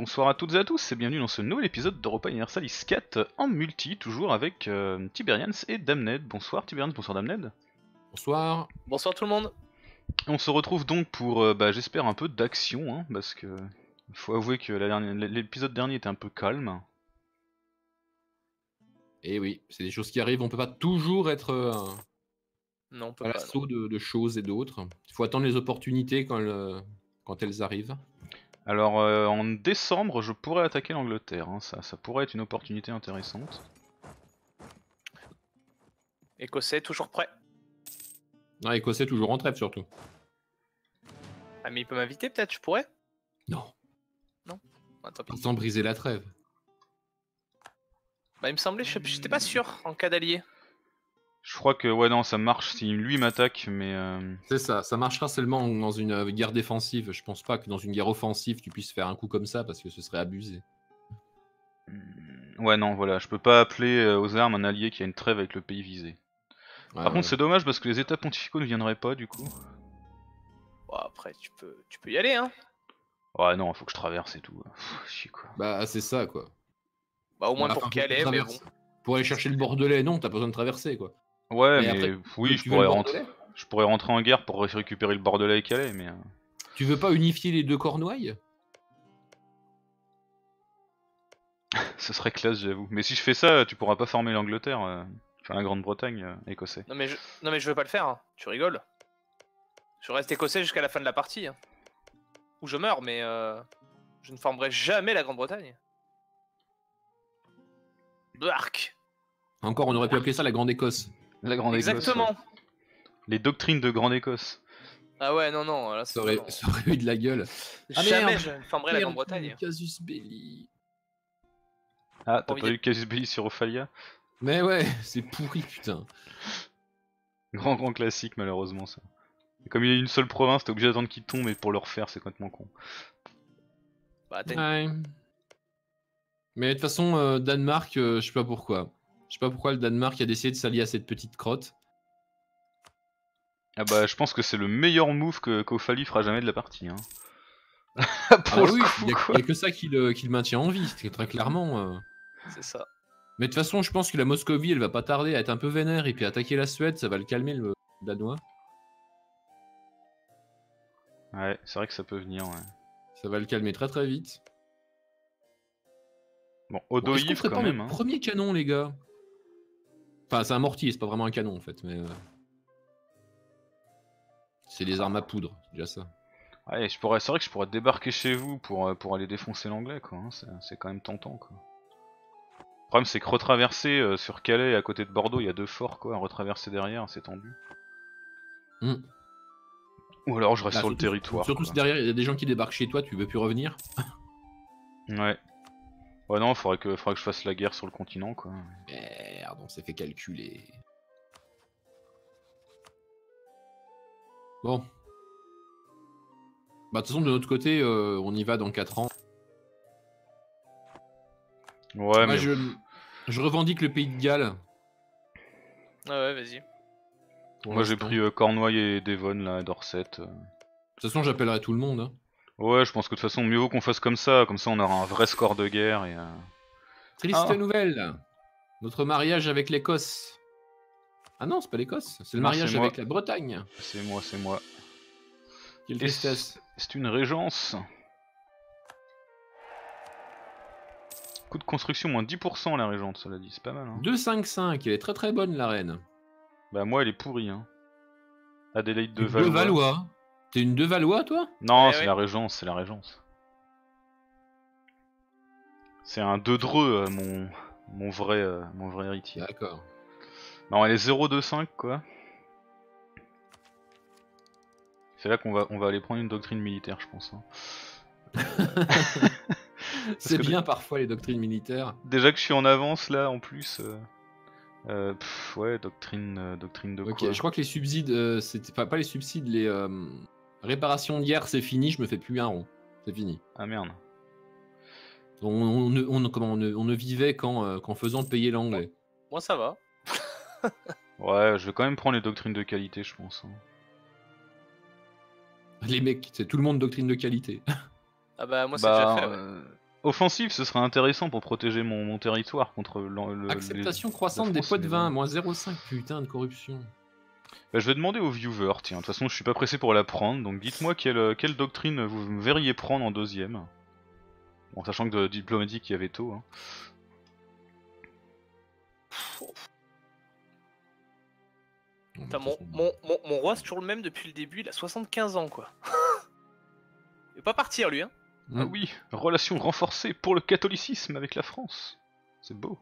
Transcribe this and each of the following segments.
bonsoir à toutes et à tous et bienvenue dans ce nouvel épisode d'Europa Universalis 4 en multi, toujours avec Tiberians et Damned. Bonsoir Tiberians, bonsoir Damned. Bonsoir. Bonsoir tout le monde. On se retrouve donc pour, j'espère, un peu d'action, hein, parce que faut avouer que l'épisode dernier était un peu calme. Et oui, c'est des choses qui arrivent, on peut pas toujours être Non, on peut à pas. l'assaut de choses et d'autres. Il faut attendre les opportunités quand elles arrivent. Alors en décembre, je pourrais attaquer l'Angleterre, hein, ça pourrait être une opportunité intéressante. Écossais, toujours prêt. Ah, Écossais toujours en trêve surtout. Ah mais il peut m'inviter peut-être, je pourrais. Non, Ah, tant pis. sans briser la trêve. Bah il me semblait, j'étais pas sûr en cas d'allié. Je crois que, ouais non, ça marche si lui m'attaque, mais... C'est ça, ça marchera seulement dans une guerre défensive. Je pense pas que dans une guerre offensive tu puisses faire un coup comme ça parce que ce serait abusé. Ouais non, voilà, je peux pas appeler aux armes un allié qui a une trêve avec le pays visé. Ouais, Par contre c'est dommage parce que les états pontificaux ne viendraient pas du coup. Bon après tu peux y aller hein. Ouais non, faut que je traverse et tout. Chier quoi. Bah c'est ça quoi. Bah au moins Bah, pour enfin, Calais, mais bon. Pour aller chercher le Bordelais, non, t'as pas besoin de traverser quoi. Ouais mais après, oui, tu veux le Bordelais ? je pourrais rentrer en guerre pour récupérer le Bordelais et Calais, mais... Tu veux pas unifier les deux Cornouailles ? Ce serait classe j'avoue. Mais si je fais ça, tu pourras pas former l'Angleterre, enfin la Grande-Bretagne, écossais. Non mais je veux pas le faire, hein. Tu rigoles. Je reste écossais jusqu'à la fin de la partie. Hein. Ou je meurs, mais je ne formerai jamais la Grande-Bretagne. Bark. Encore, on aurait pu appeler ça la Grande Écosse. La Grande-Écosse. Exactement. Ouais. Les doctrines de Grande-Écosse. Ah ouais, non, là c'est Ça aurait eu de la gueule. Ah, jamais merde. je ne formerai la Grande-Bretagne. Casus belli. Ah, t'as Envie pas de- eu Casus Belli sur Ophalia? Mais ouais, c'est pourri, putain. Grand classique malheureusement ça. Et comme il y a une seule province, t'es obligé d'attendre qu'il tombe et pour le refaire c'est complètement con. Bah, Ouais. Mais de toute façon, Danemark, je sais pas pourquoi. Je sais pas pourquoi le Danemark a décidé de s'allier à cette petite crotte. Ah bah je pense que c'est le meilleur move qu'Ophalie fera jamais de la partie. Hein. Ah Pour le oui, coup, il quoi. y a que ça qui le maintient en vie, c'est très clairement. c'est ça. Mais de toute façon, je pense que la Moscovie, elle va pas tarder à être un peu vénère et puis attaquer la Suède, ça va le calmer le Danois. Ouais, c'est vrai que ça peut venir, ouais. Ça va le calmer très très vite. Bon, Bon, est-ce qu'on Odoïv ferait quand pas même. le Hein. premier canon, les gars? Enfin, c'est un mortier, c'est pas vraiment un canon en fait, mais. C'est des armes à poudre, c'est déjà ça. Ouais, c'est vrai que je pourrais débarquer chez vous pour aller défoncer l'anglais, quoi. Hein. C'est quand même tentant, quoi. Le problème, c'est que retraverser sur Calais à côté de Bordeaux, il y a deux forts, quoi. Retraverser derrière, c'est tendu. Ou alors je reste sur le territoire. Surtout quoi. si derrière il y a des gens qui débarquent chez toi, tu veux plus revenir. Ouais. Ouais, non, faudrait que je fasse la guerre sur le continent, quoi. Merde, on s'est fait calculer. Bon. Bah, de toute façon, de notre côté, on y va dans 4 ans. Ouais, Moi, mais. je revendique le pays de Galles. Ah ouais, vas-y. Moi j'ai pris Cornouailles et Devon, là, Dorset. De toute façon, j'appellerai tout le monde. Hein. Ouais, je pense que de toute façon, mieux vaut qu'on fasse comme ça on aura un vrai score de guerre et. Triste Ah. nouvelle. Notre mariage avec l'Écosse. Ah non, c'est pas l'Écosse, c'est le Non, mariage c'est moi. avec la Bretagne. C'est moi. Quelle Et tristesse. c'est une régence. Coût de construction moins 10% la régente, cela dit, c'est pas mal. Hein. 2,55, elle est très très bonne la reine. Bah moi elle est pourrie. Hein. Adélaïde de De Valois. Valois. T'es une de Valois, toi? Non, Ouais, c'est ouais. la régence, c'est la régence. C'est un de Dreux, mon vrai héritier. D'accord. Non, elle est 0,25 quoi. C'est là qu'on va aller prendre une doctrine militaire, je pense. Hein. C'est que bien parfois les doctrines militaires. Déjà que je suis en avance là, en plus. Ouais, doctrine de Ok, quoi? je crois que les subsides, c'était pas les subsides, les réparations de guerre, c'est fini, je me fais plus un rond. C'est fini. Ah merde. On ne vivait qu'en faisant payer l'anglais. Moi ça va. Ouais, je vais quand même prendre les doctrines de qualité, je pense. Hein. Les mecs, c'est tout le monde doctrine de qualité. Ah bah moi c'est déjà fait. Ouais. offensif, ce serait intéressant pour protéger mon territoire contre Acceptation croissante des France, pots de mais vin, bon. moins 0,5, putain de corruption. Bah, je vais demander aux viewers, tiens, de toute façon je suis pas pressé pour la prendre, donc dites-moi quelle doctrine vous me verriez prendre en deuxième. Bon, sachant que de diplomatique il y avait tôt. Hein. Putain, mon roi, c'est toujours le même depuis le début, il a 75 ans, quoi. Il veut pas partir, lui, hein. Ah oui, relation renforcée pour le catholicisme avec la France. C'est beau.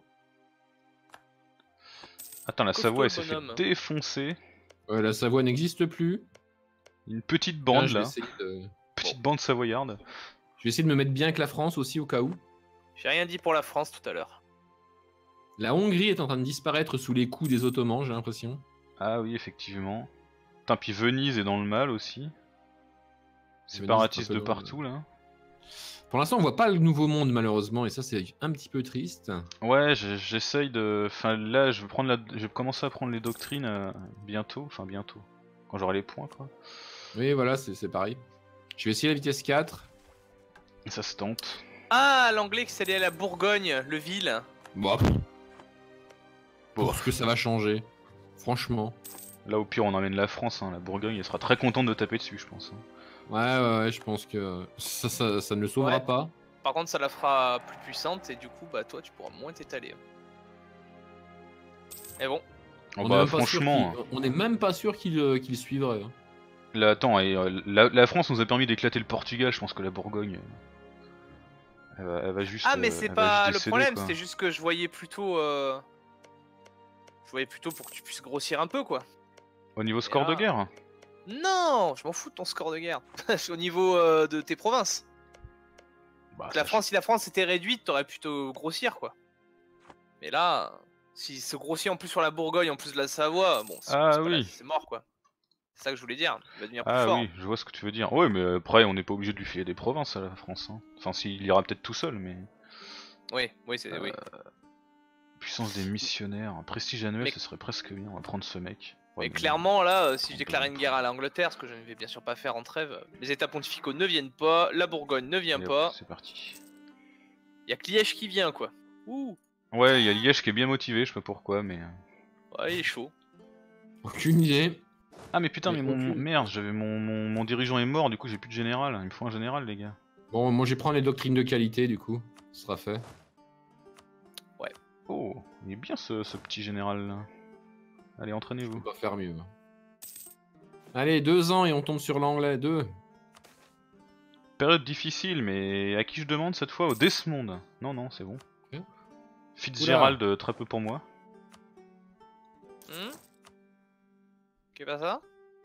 Attends, la Costaud, Savoie elle s'est fait bonhomme. défoncer. Ouais, la Savoie n'existe plus. Une petite Là, bande je vais là, essayer de... petite bande savoyarde. Je vais essayer de me mettre bien avec la France aussi au cas où. J'ai rien dit pour la France tout à l'heure. La Hongrie est en train de disparaître sous les coups des Ottomans, j'ai l'impression. Ah oui, effectivement. Putain, puis Venise est dans le mal aussi. Venise, Séparatistes c'est un de peu dans partout là. Pour l'instant, on voit pas le nouveau monde malheureusement, et ça c'est un petit peu triste. Ouais, j'essaye de. Enfin là, je vais commencer à prendre les doctrines bientôt. Enfin bientôt. Quand j'aurai les points quoi. Oui, voilà, c'est pareil. Je vais essayer la vitesse 4. Et ça se tente. Ah, l'anglais qui s'est allé à la Bourgogne, le ville. Bon, pour ce que ça va changer. Franchement. Là au pire on emmène la France, hein. La Bourgogne elle sera très contente de taper dessus je pense. Hein. Ouais, je pense que ça ne le sauvera Ouais. pas. Par contre, ça la fera plus puissante et du coup, bah toi, tu pourras moins t'étaler. Mais bon, Oh, On est bah même pas sûr franchement, on est même pas sûr qu'il suivrait. Hein. là attends, la France nous a permis d'éclater le Portugal, je pense que la Bourgogne, elle va juste. ah mais c'est elle va pas juste le décéder, problème, quoi. c'était juste que je voyais plutôt pour que tu puisses grossir un peu, quoi. Au niveau score de là- guerre. Non, je m'en fous de ton score de guerre. Au niveau de tes provinces. Bah, La France, si la France était réduite, t'aurais plutôt grossir, quoi. Mais là, si se grossit en plus sur la Bourgogne, en plus de la Savoie, bon, Ah c'est pas oui. c'est mort, quoi. C'est ça que je voulais dire. Il va devenir plus Ah fort. oui, je vois ce que tu veux dire. Ouais, mais après on n'est pas obligé de lui filer des provinces à la France. Hein. Enfin, s'il ira peut-être tout seul, mais. Oui, c'est oui. Puissance des missionnaires, prestige annuel, Mais- ce serait presque bien. On va prendre ce mec. Ouais, Mais mais clairement, là, si je déclarais une guerre à l'Angleterre, ce que je ne vais bien sûr pas faire en trêve, les États pontificaux ne viennent pas, la Bourgogne ne vient et hop, pas, c'est parti. il y a que Liège qui vient, quoi. Ouh, Ouais, il y a Liège qui est bien motivé, je sais pas pourquoi, mais. ouais, il est chaud. Aucune idée. Ah, mais putain, Mais mais aucune. merde, j'avais mon dirigeant est mort, du coup j'ai plus de général. Il me faut un général, les gars. Bon, moi je vais prendre les doctrines de qualité du coup. Ce sera fait. Oh, il est bien ce petit général là. Allez, On entraînez-vous. peut pas faire mieux. Allez, 2 ans et on tombe sur l'anglais. 2. Période difficile, mais à qui je demande cette fois? Au Desmond. Non, c'est bon. Ok. Fitzgerald, très peu pour moi. Qu'est pas ça?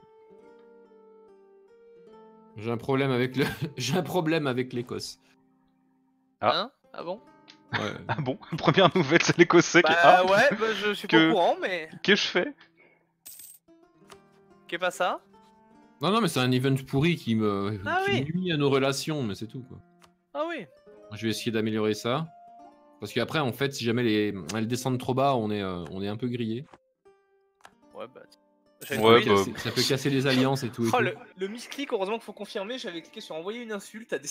J'ai un problème avec le. J'ai un problème avec l'Écosse. Ah. Hein? Ah bon? Ouais. Ah bon, première nouvelle, c'est l'Écossais qui. Bah Ah, ouais, bah, je suis pas que- au courant, mais qu'est-ce que je fais? qu'est pas ça? Non, mais c'est un event pourri qui me Ah qui oui. nuit à nos relations, mais c'est tout quoi. Ah oui. Je vais essayer d'améliorer ça. Parce qu'après, en fait, si jamais elles descendent trop bas, on est un peu grillé. Ouais, bah. j'avais Ouais, envoyé bah, une- Ça peut casser les alliances et tout. Et Oh, tout. le misclick, heureusement qu'il faut confirmer, j'avais cliqué sur envoyer une insulte à des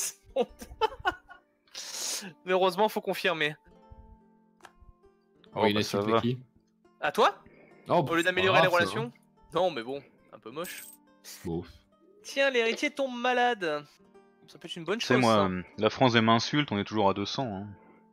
Mais heureusement, faut confirmer. Oh, Oui, il bah, a ça insulté va. qui À toi? Oh, Au lieu c'est d'améliorer pas les grave, ça, relations? Non, mais bon, un peu moche. hein. Bon. Tiens, l'héritier tombe malade. Ça peut être une bonne Tu sais, chose. moi, ça. la France m'insulte, on est toujours à 200. Hein.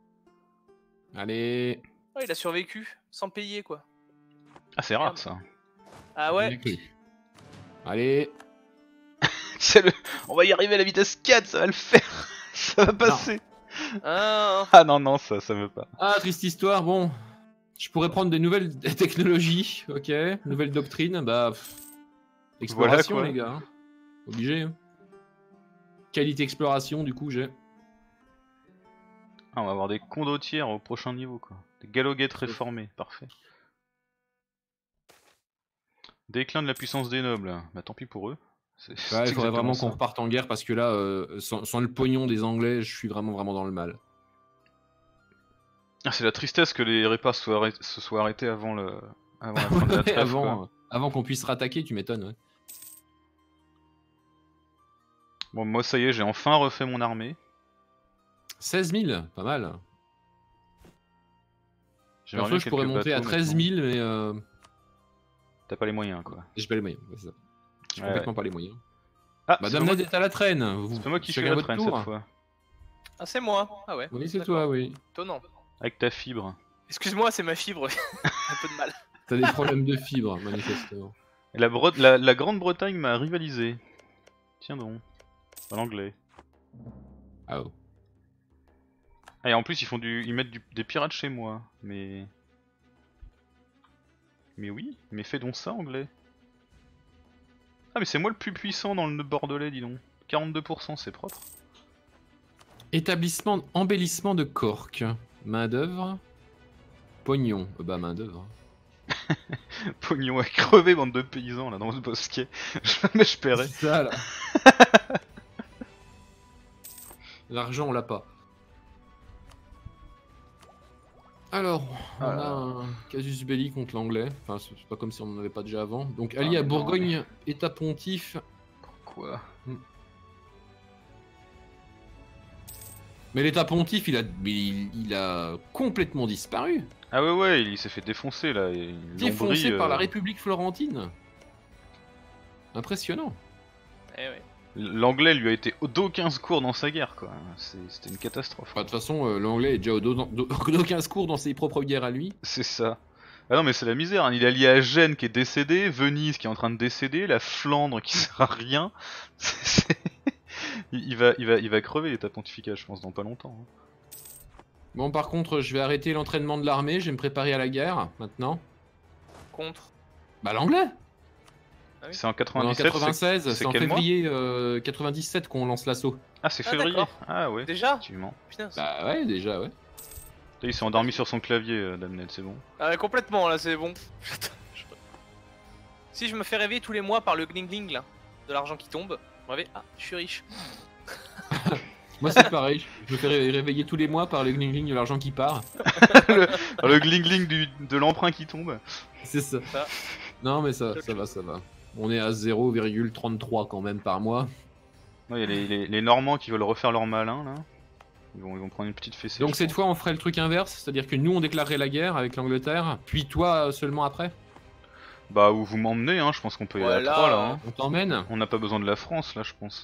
Allez. Oh, il a survécu, sans payer quoi. Ah, c'est rare Merde. ça. Ah ouais? bien cru. Allez. On va y arriver à la vitesse 4, ça va le faire. Ça va passer. Ah, Ah non, ça veut pas. Ah, triste histoire. Bon. Je pourrais prendre des nouvelles technologies, ok. Nouvelles doctrines. Bah. Exploration, Voilà, quoi. les gars. Hein. Obligé. Hein. Qualité exploration, du coup, j'ai. Ah, on va avoir des condottières au prochain niveau, quoi. Des galoguettes réformées, parfait. Déclin de la puissance des nobles. Bah tant pis pour eux. C'est Ouais, il exactement faudrait vraiment ça. qu'on reparte en guerre parce que là, sans le pognon des Anglais, je suis vraiment dans le mal. Ah, c'est la tristesse que les repas se soient arrêtés avant la fin de la trêve, quoi. avant qu'on puisse rattaquer, tu m'étonnes. Ouais. Bon, moi ça y est, j'ai enfin refait mon armée. 16 000, pas mal. J'aimerais Perso, bien je pourrais quelques monter à bateaux 13 maintenant. 000, mais T'as pas les moyens quoi. j'ai pas les moyens. Ouais, c'est ça. J'ai Ouais, complètement pas les moyens. Ah, c'est pas Madame moi, Ned est à la traîne. c'est pas moi qui suis chacun la votre traîne tour. cette fois. Ah, c'est moi. Ah ouais. Oui, c'est D'accord. toi, oui. Étonnant. Avec ta fibre. Excuse-moi, c'est ma fibre. Un peu de mal. T'as des problèmes de fibre, manifestement. Et la Grande-Bretagne m'a rivalisé. Tiens donc. Dans l'anglais. Ah oh. Ah, et en plus ils mettent des pirates chez moi. Mais oui, mais fais donc ça anglais. Ah mais c'est moi le plus puissant dans le Bordelais, dis donc. 42%, c'est propre. Établissement, embellissement de Cork. Main d'œuvre. Pognon. Bah, main d'œuvre. Pognon à crever, bande de paysans là dans ce bosquet. Jamais je paierai. C'est ça, là. L'argent, on l'a pas. Alors, on a un casus belli contre l'anglais. Enfin, c'est pas comme si on n'en avait pas déjà avant. Donc, allié à mais non, Bourgogne, État pontife. Pourquoi? Mais l'État pontife, il a complètement disparu. Ah ouais, il s'est fait défoncer là. Défoncé Lombrie, par la République florentine. Impressionnant. Eh ouais. L'anglais lui a été d'aucun secours dans sa guerre quoi. C'était une catastrophe. Bah, de toute façon, l'anglais est déjà d'aucun secours dans ses propres guerres à lui. C'est ça. Ah non mais c'est la misère, hein. Il est allié à Gênes qui est décédé, Venise qui est en train de décéder, la Flandre qui sert à rien. Il va crever l'état pontifical je pense dans pas longtemps. Hein. Bon, par contre, je vais arrêter l'entraînement de l'armée, je vais me préparer à la guerre, maintenant. Contre. Bah, l'anglais. Oui. C'est en En 97, 96, c'est en quel mois février 97 qu'on lance l'assaut. Ah c'est Ah, février. d'accord. Ah ouais. Déjà Effectivement. Putain. Bah ouais, déjà, ouais. Il s'est endormi sur son clavier, Damned, c'est bon. Ah, ouais, complètement là, c'est bon. Si je me fais réveiller tous les mois par le gling gling là, de l'argent qui tombe, je me réveille. Ah, je suis riche. Moi, c'est pareil, je me fais réveiller tous les mois par le gling de l'argent qui part. le gling de l'emprunt qui tombe. C'est ça. Ça. Non, mais ça va. On est à 0,33 quand même par mois. Il y a les Normands qui veulent refaire leur malin là. Ils vont prendre une petite fessée. Donc cette fois, on ferait le truc inverse, c'est-à-dire que nous, on déclarerait la guerre avec l'Angleterre, puis toi seulement après. Bah où vous m'emmenez, hein, je pense qu'on peut y aller à Voilà. 3 là. Hein. On t'emmène. On n'a pas besoin de la France là, je pense.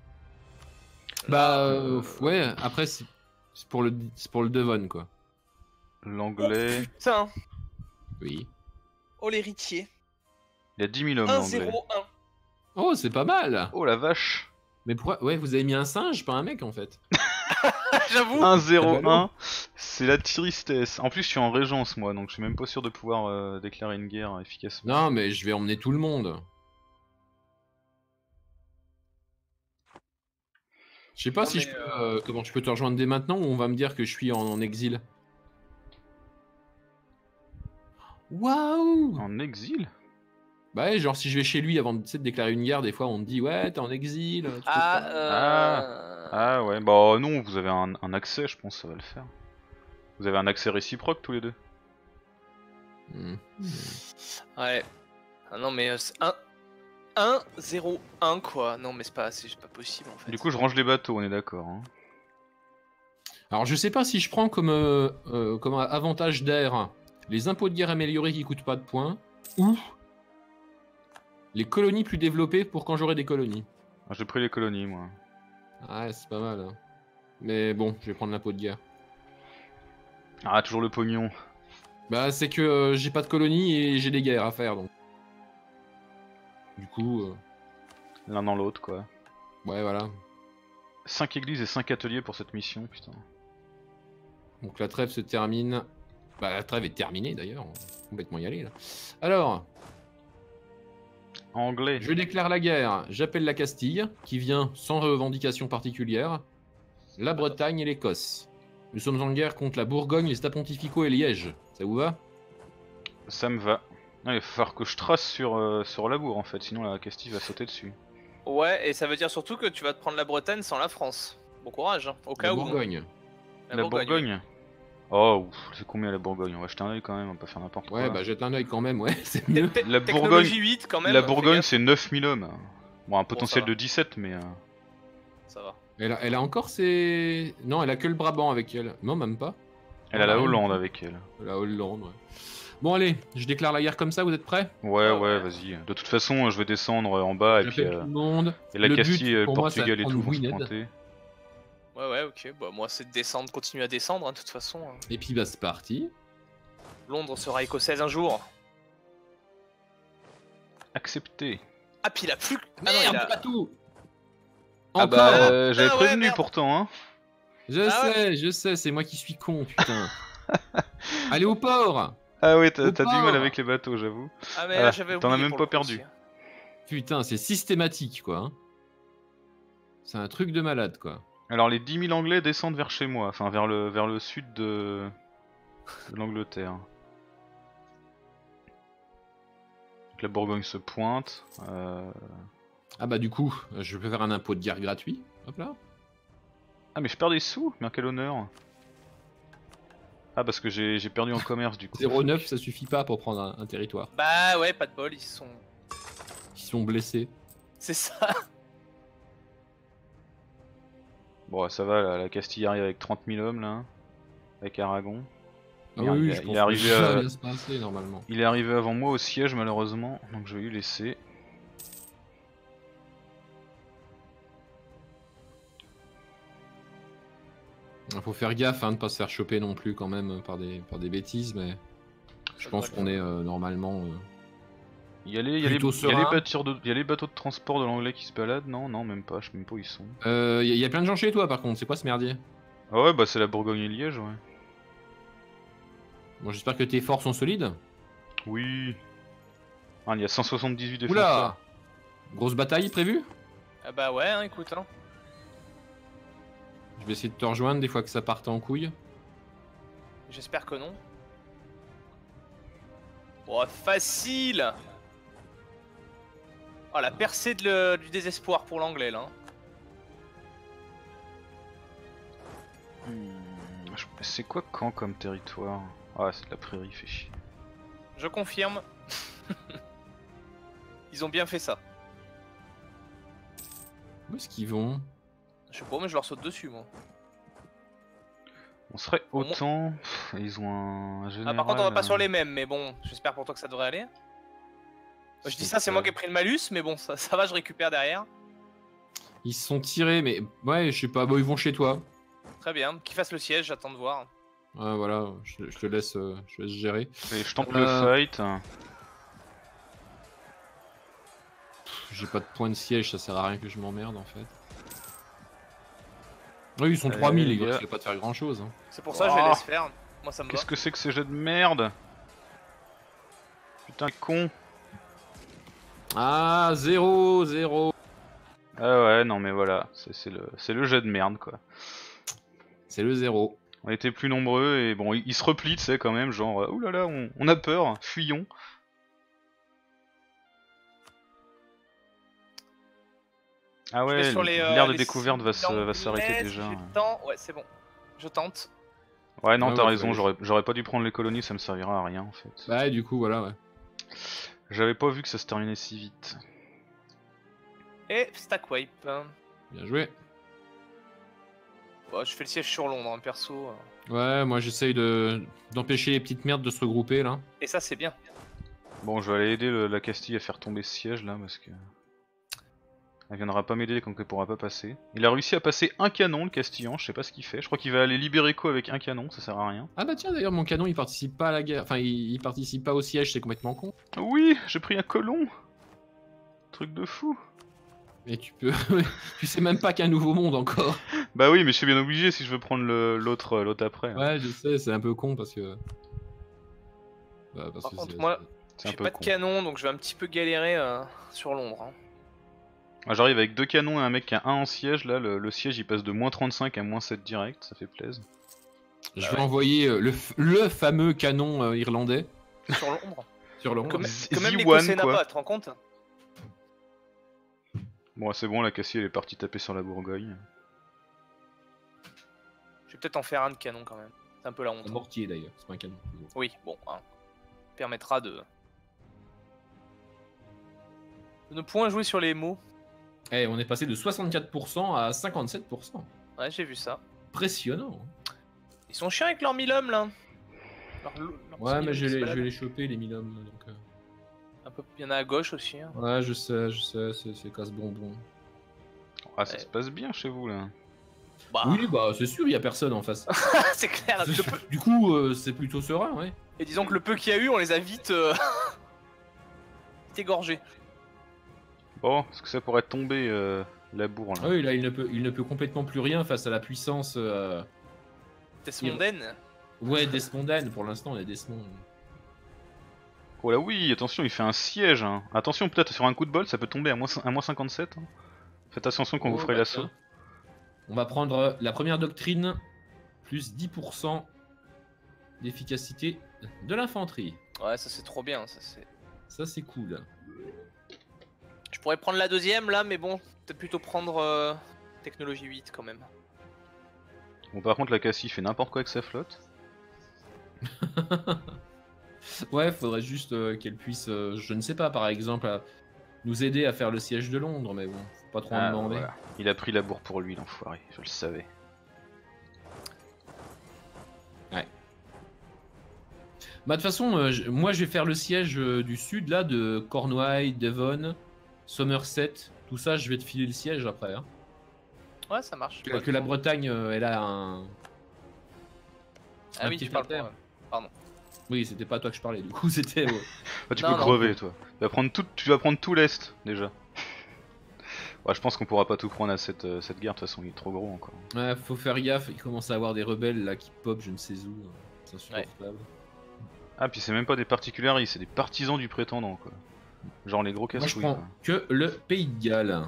Bah ouais, après c'est pour le Devon quoi. L'anglais. Putain, Oui. oh l'héritier. Il y a 10 000 hommes l'anglais. 1-0-1. Oh, c'est pas mal. Oh la vache. Mais pourquoi? Ouais, vous avez mis un singe, pas un mec en fait. J'avoue. 1-0-1, c'est la tristesse. En plus, je suis en régence moi, donc je suis même pas sûr de pouvoir déclarer une guerre efficacement. Non, mais je vais emmener tout le monde. Je sais pas Non, si mais, je peux, comment je peux te rejoindre dès maintenant ou on va me dire que je suis en exil. Waouh! En exil? Bah ouais, genre si je vais chez lui avant tu sais, de déclarer une guerre, des fois on te dit ouais t'es en exil. Tu peux Ah, pas. Ah ouais, bah non, vous avez un accès, je pense, ça va le faire. Vous avez un accès réciproque tous les deux. Ouais. Ah non mais c'est 1-0-1 quoi. Non mais c'est pas possible en fait. Du coup, je range les bateaux, on est d'accord. Hein. Alors je sais pas si je prends comme avantage d'air les impôts de guerre améliorés qui coûtent pas de points ou les colonies plus développées pour quand j'aurai des colonies. Ah, j'ai pris les colonies, moi. Ouais, c'est pas mal. Hein. Mais bon, je vais prendre l'impôt de guerre. Ah, toujours le pognon. Bah c'est que j'ai pas de colonies et j'ai des guerres à faire donc. Du coup, L'un dans l'autre, quoi. ouais voilà. 5 églises et 5 ateliers pour cette mission, putain. Donc la trêve se termine. Bah la trêve est terminée d'ailleurs, on va complètement y aller là. Alors, Anglais. je déclare la guerre, j'appelle la Castille, qui vient sans revendication particulière, la Bretagne et l'Écosse. Nous sommes en guerre contre la Bourgogne, les États pontificaux et Liège. Ça vous va? Ça me va. Ah, il va falloir que je trace sur Labour en fait, sinon la Castille va sauter dessus. Ouais, et ça veut dire surtout que tu vas te prendre la Bretagne sans la France. Bon courage, hein, au cas La où. Bourgogne. La Bourgogne. Oh, c'est combien la Bourgogne? On va jeter un oeil quand même, on va pas faire n'importe quoi. Ouais, bah jette un oeil quand même, ouais, c'est mieux. La Technologie 8 quand même. La fais Bourgogne gaffe. c'est 9000 hommes. Bon, un potentiel va. de 17, mais. Ça va. Elle a encore ses... Non, elle a que le Brabant avec elle. Non, même pas. Elle a la rien du Hollande tout. avec elle. La Hollande, ouais. Bon, allez, je déclare la guerre comme ça, vous êtes prêts? Ouais, Ah ouais, ouais. vas-y. De toute façon, je vais descendre en bas et puis J'appelle tout le monde. et la Le Castille, but, le pour moi, c'est de Portugal et tout prendre vont se Gwynedd. pointer. Ouais, ok. Bah, moi, c'est de descendre, continuer à descendre, hein, de toute façon. Hein. Et puis, bah, c'est parti. Londres sera écossaise un jour. Accepté. Ah, puis il a plus. Ah non, Merde, il a... pas tout. Ah Encore. bah, j'avais ouais, prévenu merde. pourtant, hein. Je sais, c'est moi qui suis con, putain. Allez au port. Ah ouais, Au t'as du mal port. avec les bateaux, j'avoue. Ah, mais Ah, là, j'avais oublié. t'en as même pour pas le coup perdu. aussi. Putain, c'est systématique, quoi. Hein. C'est un truc de malade, quoi. Alors les 10 000 Anglais descendent vers chez moi, enfin vers le sud de l'Angleterre. Donc la Bourgogne se pointe. Ah bah du coup, je peux faire un impôt de guerre gratuit. Hop là. Ah mais je perds des sous, mais quel honneur. Ah parce que j'ai perdu en commerce du coup. 0,9, ça suffit pas pour prendre un territoire. Bah, ouais, pas de bol, ils sont. Ils sont blessés. C'est ça. Bon ça va, la Castille arrive avec 30 000 hommes là, avec Aragon. Ah Merde, oui, il est- je il pense est arrivé que ça à- va bien se passer normalement. Il est arrivé avant moi au siège malheureusement, donc je vais lui laisser. Faut faire gaffe hein, de pas se faire choper non plus quand même par des bêtises, mais je pense qu'on est normalement. Il y a les, Plutôt il y a les serein. il y a les bateaux de transport de l'anglais qui se baladent, non, non, même pas, je sais même pas où ils sont. Y a plein de gens chez toi par contre, c'est quoi ce merdier? Ah ouais, bah c'est la Bourgogne et Liège, ouais. Bon, j'espère que tes forts sont solides. Oui. Ah, il y a 178 défenseurs. Oula! Grosse bataille prévue? Ah, bah, ouais, hein, écoute. Hein. Je vais essayer de te rejoindre des fois que ça parte en couille. J'espère que non. Oh, facile! Oh, la percée du désespoir pour l'anglais là. Hein. C'est quoi Caen comme territoire? Ah, c'est de la prairie, fait chier. Je confirme. Ils ont bien fait ça. Où est-ce qu'ils vont? Je sais pas, mais je leur saute dessus moi. On serait Au moins- autant. Ils ont un Ah, général. par contre, on va pas sur les mêmes, mais bon, j'espère pour toi que ça devrait aller. Je dis ça, c'est moi qui ai pris le malus, mais bon, ça va, je récupère derrière. Ils se sont tirés, mais ouais, je sais pas. Bon, ils vont chez toi. Très bien, qu'ils fassent le siège, j'attends de voir. Ouais, voilà, je te laisse, gérer. Et je tente le fight. J'ai pas de point de siège, ça sert à rien que je m'emmerde en fait. Oui, ils sont Allez, 3000 les les gars, gars. ça va pas te faire grand chose. Hein. C'est pour ça que je les Oh. laisse faire. Moi, ça me va. Qu'est-ce que c'est que ces jets de merde? Putain, con. Ah, 0, 0. Ah ouais, non mais voilà, c'est le jet de merde quoi. C'est le 0. On était plus nombreux et bon, ils se replient, tu sais, quand même, genre, oulala, on a peur, fuyons. Ah Je vais ouais, sur les, l'ère de les découverte va cibles s'arrêter anglaises, déjà. j'ai le temps. Ouais, c'est bon. Je tente. Ouais, non, Ouais, t'as ouais, raison, faut aller. j'aurais pas dû prendre les colonies, ça me servira à rien en fait. Bah, du coup, voilà, ouais. J'avais pas vu que ça se terminait si vite. Et stack wipe. Bien joué. Bon, je fais le siège sur Londres, hein, perso. Ouais, moi j'essaye d'empêcher les petites merdes de se regrouper là. Et ça, c'est bien. Bon, je vais aller aider la Castille à faire tomber ce siège là, parce que... Elle viendra pas m'aider quand elle pourra pas passer. Il a réussi à passer un canon, le Castillan, je sais pas ce qu'il fait. Je crois qu'il va aller libérer Co avec un canon, ça sert à rien. Ah bah tiens, d'ailleurs, mon canon il participe pas à la guerre. Enfin, il participe pas au siège, c'est complètement con. Oui, j'ai pris un colon. Truc de fou. Et tu peux. Tu sais même pas qu'un nouveau monde encore. Bah oui, mais je suis bien obligé si je veux prendre l'autre après. hein. Ouais, je sais, c'est un peu con parce que. Bah, parce Par que contre, c'est- moi, C'est un j'ai peu pas de con. canon, donc je vais un petit peu galérer sur Londres. Hein. Ah, j'arrive avec 2 canons et un mec qui a un en siège, là le siège il passe de -35 à -7 direct, ça fait plaisir. Je vais envoyer le fameux canon irlandais Sur Londres. sur le Que, Z- que même Z1, l'Écossais n'a quoi. pas, tu te rends compte? Bon, c'est bon, la Cassie elle est partie taper sur la Bourgogne. Je vais peut-être en faire un de canon quand même. C'est un peu la honte. Un mortier d'ailleurs, c'est pas un canon. Oui, bon, hein. Permettra de ne point jouer sur les mots. Eh, on est passé de 64% à 57%. Ouais, j'ai vu ça. Impressionnant. Ils sont chiants avec leur 1000 hommes là. Leur Ouais, petit mais mille-homme je qui se vais balade. les choper, les 1000 hommes. Donc, Un peu... Il y en a à gauche aussi. Hein. Ouais, je sais, c'est casse-bonbon. Ah, ça Ouais. se passe bien chez vous là. Bah, Oui, bah c'est sûr, il y a personne en face. c'est clair. Le peu... Du coup, c'est plutôt serein, ouais. Et disons que le peu qu'il y a eu, on les a vite, vite égorgés. Bon, est-ce que ça pourrait tomber la bourre là? Ah oui, là, il ne peut complètement plus rien face à la puissance. Desmondaine. Ouais, Desmondane, pour l'instant, on est Desmond. Oh là oui, attention, il fait un siège. Hein. Attention, peut-être sur un coup de bol, ça peut tomber à moins 57. Hein. Faites attention quand vous ferez bah, l'assaut. tiens. On va prendre la première doctrine, plus 10% d'efficacité de l'infanterie. Ouais, ça c'est trop bien. Ça, c'est cool. Je pourrais prendre la deuxième là, mais bon, peut-être plutôt prendre technologie 8 quand même. Bon, par contre, la Cassie fait n'importe quoi avec sa flotte. Ouais, faudrait juste qu'elle puisse, je ne sais pas, par exemple, nous aider à faire le siège de Londres, mais bon, faut pas trop en Ah, demander. voilà. Il a pris la bourre pour lui, l'enfoiré, je le savais. Bah, de toute façon, moi je vais faire le siège du sud là, de Cornouailles, Devon, Somerset, tout ça, je vais te filer le siège après. Hein. Ouais, ça marche. Que la Bretagne, elle a un. Ah un oui, pied tu à parles terre. pour... Pardon. Oui, c'était pas à toi que je parlais, du coup, c'était. Ah, tu Non, peux non. crever, toi. Tu vas prendre tout l'Est, déjà. Ouais, je pense qu'on pourra pas tout prendre à cette guerre, de toute façon, il est trop gros encore. Ouais, faut faire gaffe, il commence à avoir des rebelles là qui pop, je ne sais où. C'est insupportable. Ah, puis c'est même pas des particuliers, c'est des partisans du prétendant, quoi. Genre les gros Moi je casse-couilles, prends quoi. que le Pays de Galles.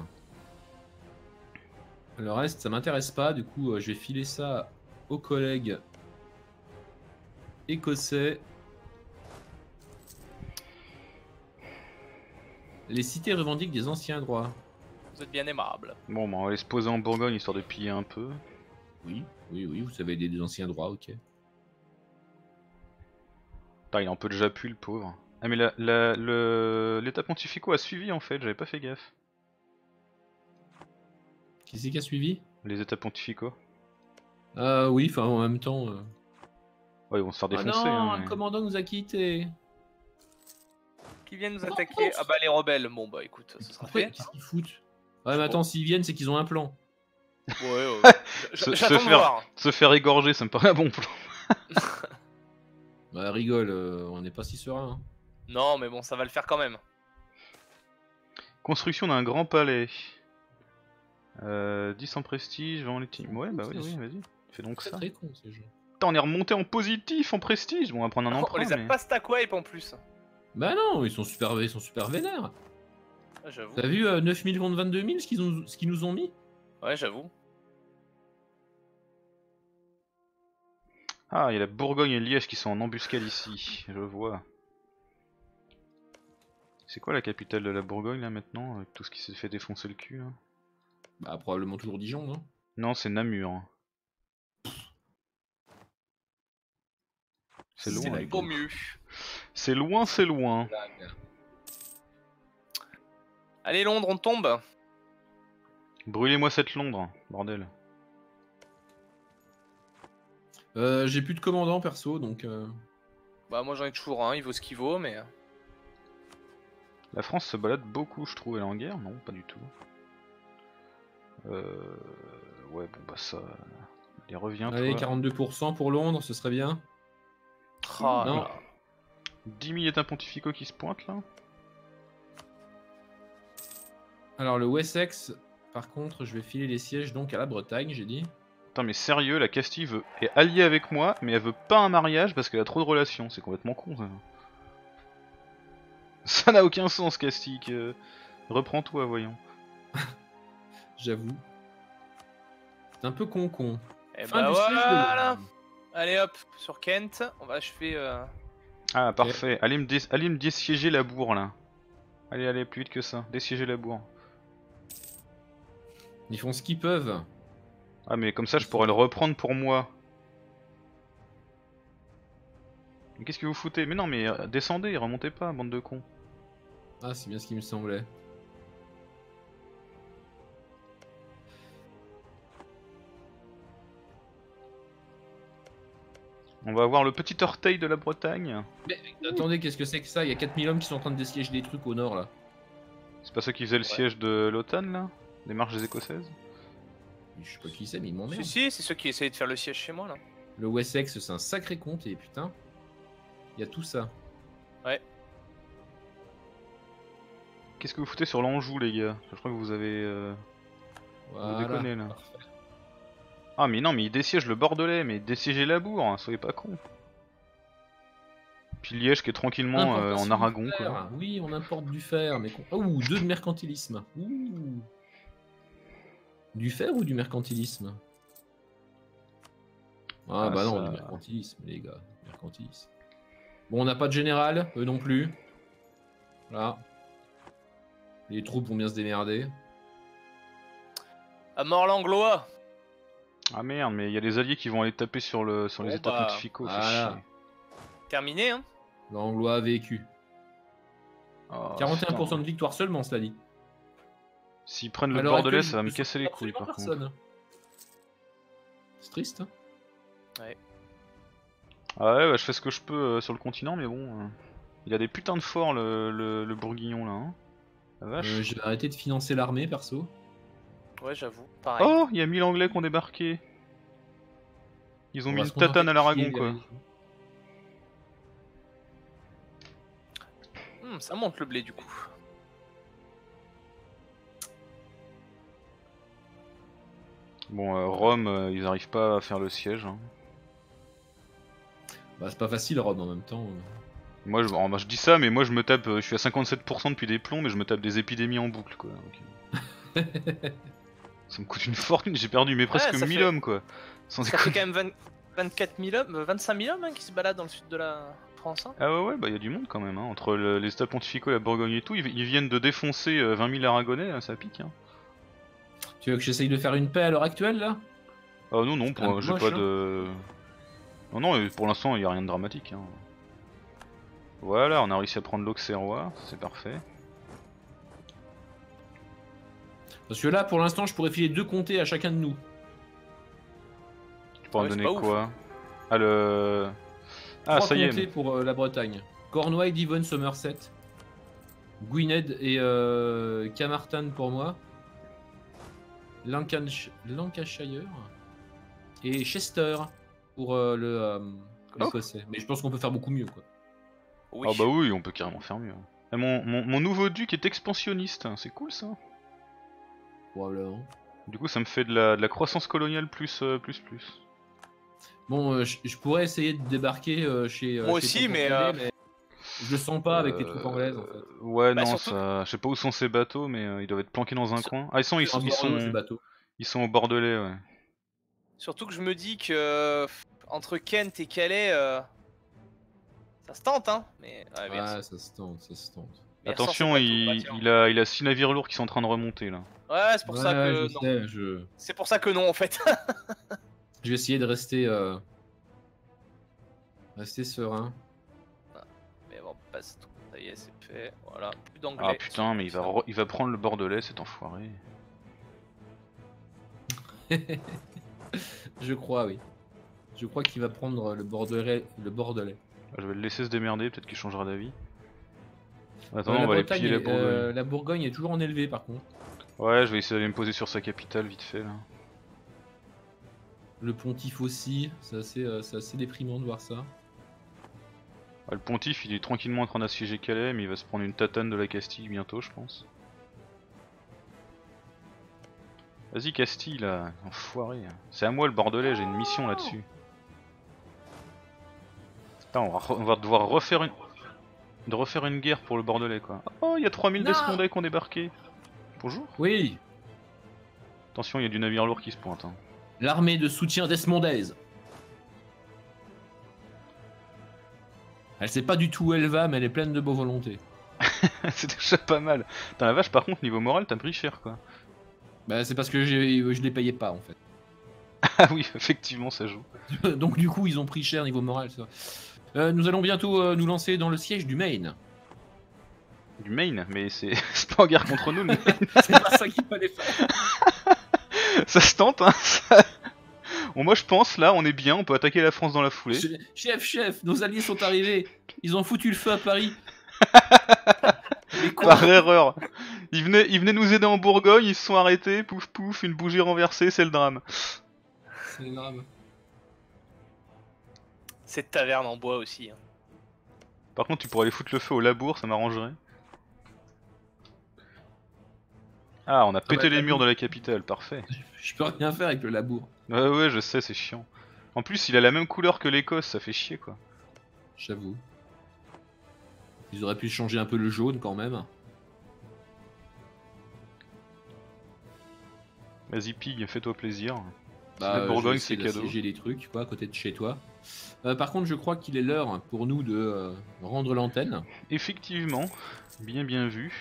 Le reste, ça m'intéresse pas, du coup, je vais filer ça aux collègues écossais. Les cités revendiquent des anciens droits. Vous êtes bien aimable. Bon, bah, on va aller se poser en Bourgogne histoire de piller un peu. Oui, vous avez des anciens droits, ok. Putain, il a un peu déjà pu, le pauvre. Ah, mais l'état pontificaux a suivi en fait, j'avais pas fait gaffe. Qui c'est qui a suivi? Les états pontificaux. Oui, enfin en même temps. Ouais, ils vont se faire Ah défoncer, non, hein. un Mais... commandant nous a quittés. Qui viennent nous attaquer? Ah bah les rebelles. Bon bah écoute, ce sera Après, fait. qu'est-ce qu'ils foutent? Ouais, mais attends, s'ils viennent, c'est qu'ils ont un plan. Ouais, Se j'attends de faire- voir. Se faire égorger, ça me paraît un bon plan. Bah rigole, on n'est pas si serein. Hein. Non, mais bon, ça va le faire quand même. Construction d'un grand palais. 10 en prestige, vend les teams. Ouais, bah oui, vas-y. Fais donc C'est ça. très con ces jeux. Putain, on est remonté en positif, en prestige. Bon, on va prendre un On emprunt, les a mais... pas stack wipe en plus. Bah non, ils sont super vénères. Ah, j'avoue. T'as vu 9000 contre 22 000 ce qu'ils nous ont mis? Ouais, j'avoue. Ah, il y a la Bourgogne et Liège qui sont en embuscade ici, je vois. C'est quoi la capitale de la Bourgogne là maintenant, avec tout ce qui s'est fait défoncer le cul là? Bah probablement toujours Dijon, non? Non, c'est Namur. C'est C'est loin. la Au mieux. C'est loin, c'est loin. Allez, Londres, on tombe. Brûlez-moi cette Londres, bordel. J'ai plus de commandant perso, donc... Bah, moi j'en ai toujours un, il vaut ce qu'il vaut, mais. La France se balade beaucoup, je trouve. Elle est en guerre? Non, pas du tout. Ouais, bon bah ça... Allez, reviens Allez, toi. 42% pour Londres, ce serait bien. Ah, Non. là. 10 000 états pontificaux qui se pointent là. Alors le Wessex, par contre, je vais filer les sièges donc à la Bretagne, j'ai dit. Putain mais sérieux, la Castille est alliée avec moi, mais elle veut pas un mariage parce qu'elle a trop de relations. C'est complètement con ça. Ça n'a aucun sens Castille. Reprends-toi, voyons. J'avoue. C'est un peu con. Et Fin bah du siège de voilà. Londres. Allez hop, sur Kent, on va achever. Ah parfait, allez me dessiéger la bourre là. Allez, plus vite que ça, dessiéger la bourre. Ils font ce qu'ils peuvent. Ah mais comme ça je pourrais le reprendre pour moi. Mais qu'est-ce que vous foutez? Mais non mais descendez, remontez pas, bande de cons. Ah, c'est bien ce qui me semblait. On va avoir le petit orteil de la Bretagne. Mais attendez, qu'est-ce que c'est que ça? Il y a 4000 hommes qui sont en train de dessiéger des trucs au nord là. C'est pas ceux qui faisaient le siège de l'OTAN là? Les marches des Écossaises? Je sais pas qui c'est, mais ils m'emmerdent. Si, c'est ceux qui essayaient de faire le siège chez moi là. Le Wessex, c'est un sacré compte et putain. Il y a tout ça. Qu'est-ce que vous foutez sur l'Anjou les gars? Je crois que vous avez... Voilà. Vous déconnez là. Parfait. Ah mais non mais ils dessiègent le Bordelais, mais dessiégez la Bourg, hein, soyez pas cons. Puis Liège qui est tranquillement Importation en du Aragon fer. quoi. Oui, on importe du fer, mais... Ouh, 2 de mercantilisme. Ouh. Du fer ou du mercantilisme? Ah bah non, ça... du mercantilisme, les gars. Mercantilisme. Bon, on n'a pas de général, eux non plus. Là. Les troupes vont bien se démerder. À mort l'anglois. Ah merde, mais il y a des alliés qui vont aller taper sur les Bon, états bah, pontificaux, fait voilà. chier. Terminé, hein. L'Anglois a vécu. Oh, 41% putain. de victoire seulement, cela dit. S'ils prennent le À l'heure Bordelais, actuelle, ça va me je casser les sens couilles par absolument contre. personne. C'est triste. Hein. Ah ouais, bah, je fais ce que je peux sur le continent, mais bon... Il a des putains de forts le bourguignon là, hein. La vache. Je vais arrêter de financer l'armée, perso. Ouais, j'avoue. Pareil. Oh, il y a 1000 Anglais qui ont débarqué. Ils ont On mis va une se contenter tatane à de l'Aragon chier, quoi. les- Ça monte le blé du coup. Bon, Rome, ils arrivent pas à faire le siège. Hein. Bah, c'est pas facile, Rome, en même temps. Moi, je dis ça, mais moi je me tape, je suis à 57% depuis des plombs, mais je me tape des épidémies en boucle quoi. Donc, ça me coûte une fortune, j'ai perdu mais presque ça 1000 fait- hommes quoi. Sans Ça fait déconner. quand même 24 000 hommes, 25 000 hommes hein, qui se baladent dans le sud de la France. Hein. Ah ouais, bah y a du monde quand même, hein. Entre les états pontificaux et la Bourgogne et tout, ils viennent de défoncer 20 000 Aragonais, ça pique. Hein. Tu veux que j'essaye de faire une paix à l'heure actuelle, là? Ah non, non, quand même j'ai moche, pas hein. de... Non, non, pour l'instant il y a rien de dramatique. Hein. Voilà, on a réussi à prendre l'Auxerrois, c'est parfait. Parce que là, pour l'instant, je pourrais filer 2 comtés à chacun de nous. Tu pourras Ouais, me c'est donner pas ouf. quoi? Ah le... Ah 3 ça y comtés est, pour la Bretagne. Cornouailles, Devon, Somerset. Gwynedd et Carmarthen pour moi. Lancashire. Et Chester pour l'Écossais. Mais je pense qu'on peut faire beaucoup mieux, quoi. Oui. Ah bah oui, on peut carrément faire mieux. Et mon nouveau duc est expansionniste, c'est cool ça. Probablement. Du coup ça me fait de la croissance coloniale plus. Bon, je pourrais essayer de débarquer chez... Moi chez aussi, Tonton mais, Calais, je le sens pas avec les troupes anglaises, en fait. Ouais, Bah, non, surtout- ça... je sais pas où sont ces bateaux, mais ils doivent être planqués dans un coin. Ah, ils sont Un bord de bateau. ils sont au Bordelais, ouais. Surtout que je me dis que entre Kent et Calais, ça se tente, hein. Mais ouais, merci. Ouais, ça se tente, ça se tente. Mais Attention, sans ces bateaux, il a 6 navires lourds qui sont en train de remonter là. Ouais, c'est pour ça Ouais, que je non. sais, C'est pour ça que non en fait. je vais essayer de rester serein. Mais bon, passe tout. Ça y est, c'est fait. Voilà, plus d'anglais. Ah putain, mais il va prendre le Bordelais, cet enfoiré. Je crois, oui. Je crois qu'il va prendre le Bordelais. Je vais le laisser se démerder, peut-être qu'il changera d'avis. Ouais, Attends, on va aller piller la Bourgogne. la Bourgogne est toujours en élevé, par contre. Ouais, je vais essayer d'aller me poser sur sa capitale vite fait là. Le pontife aussi, c'est assez déprimant de voir ça. Ah, le pontife, il est tranquillement en train d'assiéger Calais, mais il va se prendre une tatane de la Castille bientôt, je pense. Vas-y Castille là, enfoiré. C'est à moi le Bordelais, j'ai une mission là-dessus. Putain, on va devoir refaire une guerre pour le Bordelais quoi. Oh, il y a 3000 Non. Desmondais qui ont débarqué. Bonjour. Oui, Attention, il y a du navire lourd qui se pointe. Hein. l'armée de soutien desmondaise. Elle sait pas du tout où elle va, mais elle est pleine de bonne volonté. C'est déjà pas mal. Putain la vache, par contre, niveau moral, t'as pris cher quoi. Bah, c'est parce que je les payais pas, en fait. Ah oui, effectivement, ça joue. Donc du coup, ils ont pris cher niveau moral. Ça. Nous allons bientôt nous lancer dans le siège du Maine. Du Maine, mais c'est c'est pas en guerre contre nous, le Maine. C'est pas ça qu'il fallait faire. Ça se tente, hein. Moi je pense là, on est bien, on peut attaquer la France dans la foulée. Chef, nos alliés sont arrivés. Ils ont foutu le feu à Paris. Les cons. Par erreur. Ils venaient nous aider en Bourgogne, ils se sont arrêtés, pouf pouf, une bougie renversée, c'est le drame. C'est le drame. Cette taverne en bois aussi. Hein. Par contre, tu pourrais aller foutre le feu au labour, ça m'arrangerait. Ah, on a pété les murs de la capitale, parfait. Je peux rien faire avec le labour. Ouais, je sais, c'est chiant. En plus, il a la même couleur que l'Écosse, ça fait chier quoi. J'avoue. Ils auraient pu changer un peu le jaune quand même. Vas-y, Pig, fais-toi plaisir. Bah, La Bourgogne, c'est cadeau. J'ai des trucs, quoi, à côté de chez toi. Par contre, je crois qu'il est l'heure pour nous de rendre l'antenne. Effectivement, bien vu.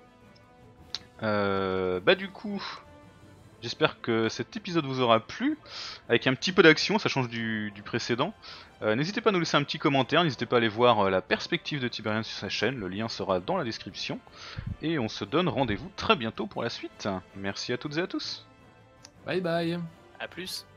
Bah du coup, j'espère que cet épisode vous aura plu, avec un petit peu d'action, ça change du précédent. N'hésitez pas à nous laisser un petit commentaire, n'hésitez pas à aller voir la perspective de Tiberian sur sa chaîne, le lien sera dans la description. Et on se donne rendez-vous très bientôt pour la suite. Merci à toutes et à tous. Bye bye. À plus.